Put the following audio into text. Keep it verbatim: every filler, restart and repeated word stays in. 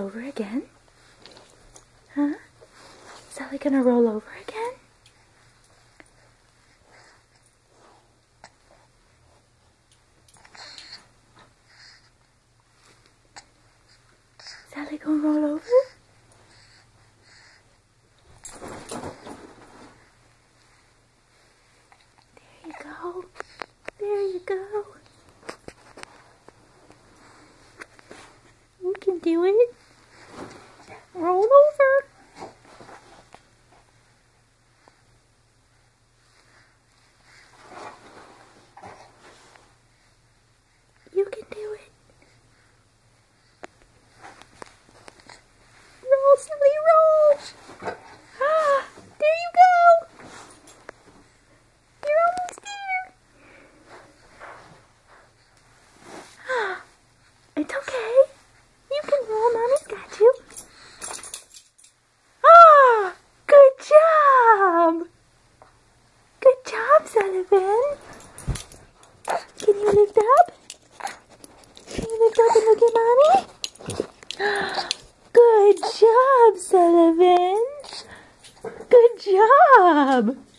over again? Huh? Sully gonna roll over again? Sully gonna roll over? There you go. There you go. You can do it. Roll over. You can do it. Roll, Sully, roll. Ah, there you go. You're almost there. Ah, it's okay. You can roll. Mommy's got you. Ah, good job. Good job, Sullivan. Can you lift up? Can you lift up and look at Mommy? Good job, Sullivan. Good job.